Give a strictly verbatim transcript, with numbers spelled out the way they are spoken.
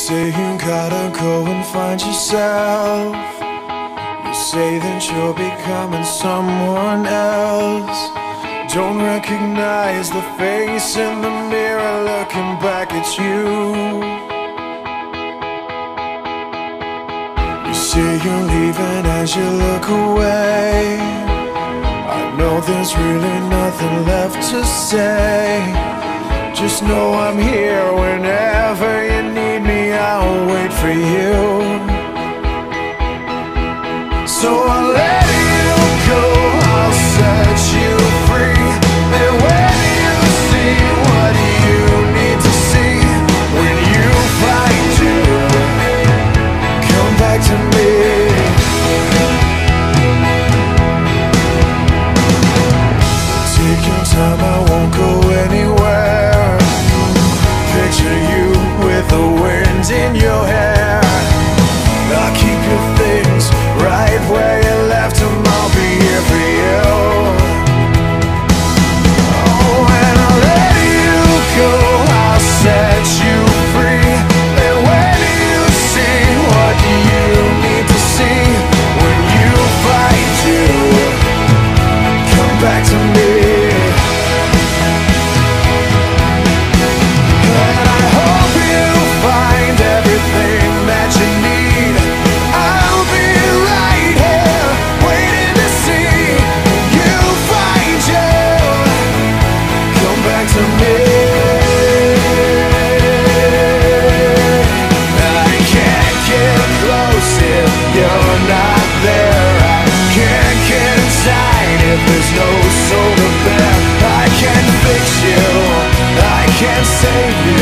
say you gotta go and find yourself. You say that you're becoming someone else. Don't recognize the face in the mirror looking back at you. You say you're leaving as you look away. I know there's really nothing left to say. Just know I'm here whenever you need me. I'll wait for you. So I'll let you go, I'll set you free. And when you see what you need to see, when you find you, come back to me. Take your time, I won't go anywhere. Picture you with the wind in your hair. I'll keep your things right where you left them. I'll be here for you. Oh, and I'll let you go, I'll set you free. And when you see what you need to see, when you find you, come back to me. There's no soul to bear. I can fix you, I can save you.